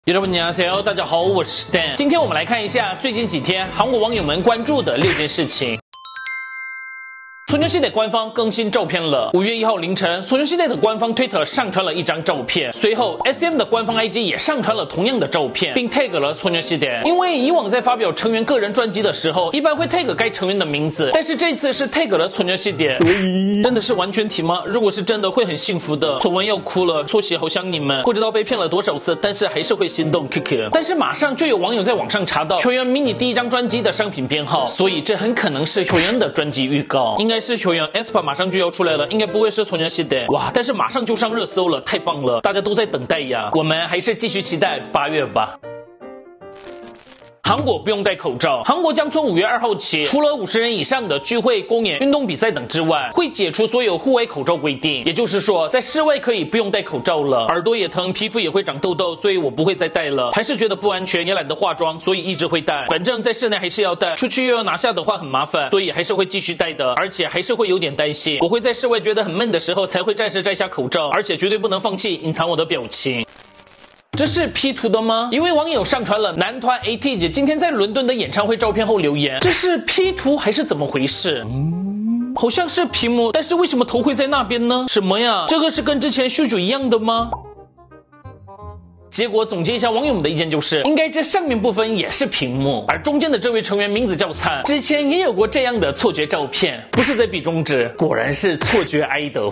여러분,大家好，我是 Dan。今天我们来看一下最近几天韩国网友们关注的6件事情。소녀시대官方更新照片了。5月1号凌晨， 소녀시대的官方推特上传了一张照片，随后 SM 的官方 IG 也上传了同样的照片，并 tag 了 소녀시대。因为以往在发表成员个人专辑的时候，一般会 tag 该成员的名字，但是这次是 tag 了 소녀시대。真的是完全体吗？如果是真的，会很幸福的。索文要哭了，缩写好想你们，不知道被骗了多少次，但是还是会心动 ，KK。但是马上就有网友在网上查到球员 mini 第一张专辑的商品编号，所以这很可能是球员的专辑预告，应该是球员 aespa 马上就要出来了，应该不会是소녀시대。哇，但是马上就上热搜了，太棒了，大家都在等待呀，我们还是继续期待8月吧。韩国不用戴口罩。韩国将从5月2号起，除了50人以上的聚会、公演、运动比赛等之外，会解除所有户外口罩规定。也就是说，在室外可以不用戴口罩了。耳朵也疼，皮肤也会长痘痘，所以我不会再戴了。还是觉得不安全，也懒得化妆，所以一直会戴。反正在室内还是要戴，出去又要拿下的话很麻烦，所以还是会继续戴的。而且还是会有点担心，我会在室外觉得很闷的时候才会暂时摘下口罩，而且绝对不能放弃隐藏我的表情。这是 P 图的吗？一位网友上传了男团 ATG 今天在伦敦的演唱会照片后留言，这是 P 图还是怎么回事？好像是屏幕，但是为什么头会在那边呢？什么呀？这个是跟之前秀主一样的吗？结果总结一下网友们的意见就是，应该这上面部分也是屏幕，而中间的这位成员名字叫灿，之前也有过这样的错觉照片，不是在比中指，果然是错觉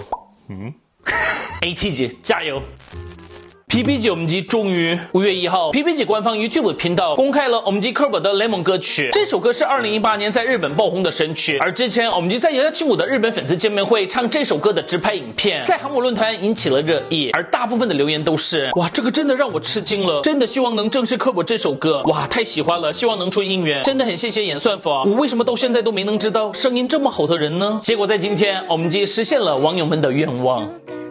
idol。ATG 加油！ PBG 엄지终于5月1号 ，PBG 官方 YouTube 频道公开了 엄지 Curve 的 Lemon 歌曲。这首歌是2018年在日本爆红的神曲，而之前 엄지 在175的日本粉丝见面会唱这首歌的直拍影片，在韩国论坛引起了热议，而大部分的留言都是哇，这个真的让我吃惊了，真的希望能正式科普这首歌，哇，太喜欢了，希望能出音源，真的很谢谢演算法，我为什么到现在都没能知道声音这么好的人呢？结果在今天 엄지 实现了网友们的愿望。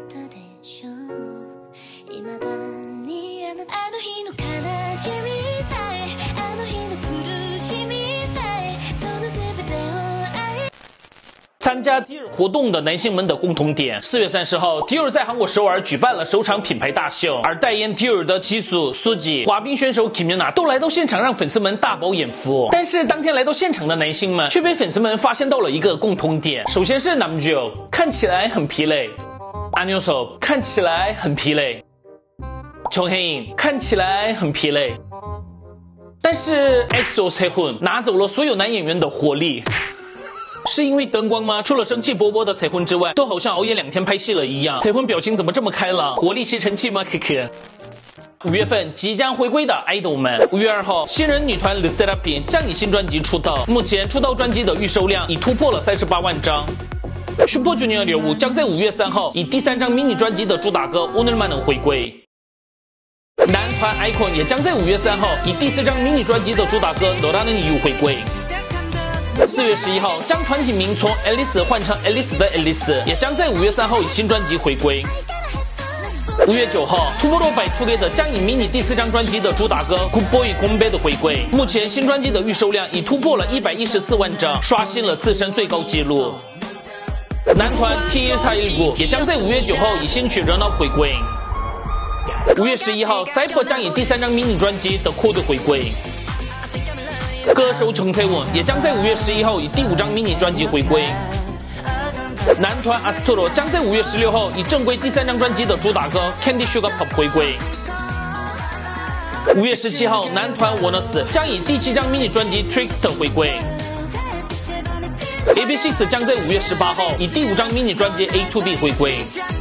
参加 Dear 活动的男性们的共同点。4月30号 ，Dear 在韩国首尔举办了首场品牌大秀，而代言 Dear 的지수、수지、滑冰选手 김연아 都来到现场，让粉丝们大饱眼福。但是当天来到现场的男星们却被粉丝们发现到了一个共同点，首先是남주看起来很疲累，안효섭看起来很疲累，정혜인看起来很疲累，但是 EXO 채훈拿走了所有男演员的活力。 是因为灯光吗？除了生气勃勃的彩婚之外，都好像熬夜2天拍戏了一样。彩婚表情怎么这么开朗？活力吸尘器吗 ？KK。5月份即将回归的 idol 们，5月2号，新人女团 LE SSERAFIM将以新专辑出道。目前出道专辑的预售量已突破了38万张。Super Junior 5将在5月3号以第3张迷你专辑的主打歌 오늘만은回归。男团 iKON 也将在5月3号以第4张迷你专辑的主打歌 너라는 이유回归。 4月11号，将团体名从 Alice 换成 Alice 的 Alice， 也将在5月3号以新专辑回归。5月9号 ，Tomorrow by Together 将以迷你第4张专辑的主打歌 Good Boy 곰배的回归。目前新专辑的预售量已突破了114万张，刷新了自身最高纪录。男团 T1419 也将在5月9号以新曲 Run Up 回归。5月11号 ，Cypher 将以第3张迷你专辑的 Code 回归。 歌手정채원也将在5月11号以第5张迷你专辑回归。男团 ASTRO将在5月16号以正规第3张专辑的主打歌 Candy Sugar Pop 回归。5月17号，男团 ONEUS将以第7张迷你专辑 Trickster 回归。AB6IX 将在5月18号以第5张迷你专辑 A2B 回归。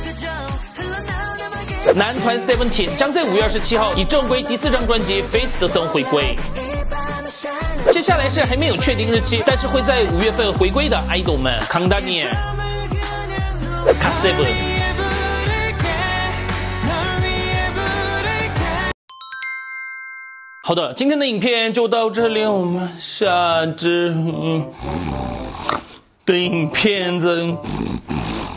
男团 SEVENTEEN 将在5月27号以正规第4张专辑 Face the Sun 回归。 接下来是还没有确定日期，但是会在5月份回归的 idol 们，康大尼尔、卡塞文。好的，今天的影片就到这里，我们下支的影片再。